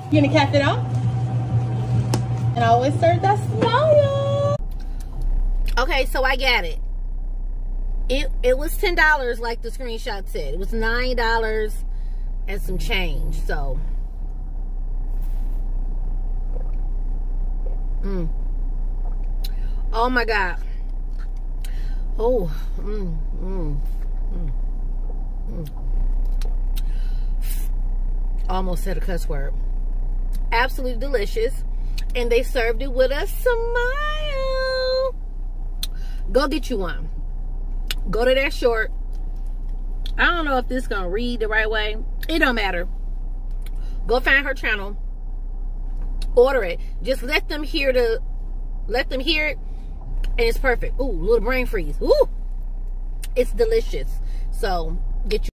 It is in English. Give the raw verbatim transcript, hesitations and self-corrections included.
You gonna cap it off? And I always serve that smile. Okay, so I got it. It it was ten dollars like the screenshot said. It was nine dollars and some change. So mm. Oh my God. Oh mm, mm, mm, mm. Almost said a cuss word. Absolutely delicious. And they served it with a smile. Go get you one. Go to that short. I don't know if this is gonna read the right way. It don't matter. Go find her channel. Order it. Just let them hear the let them hear it. And it's perfect. Ooh, little brain freeze. Ooh. It's delicious. So get you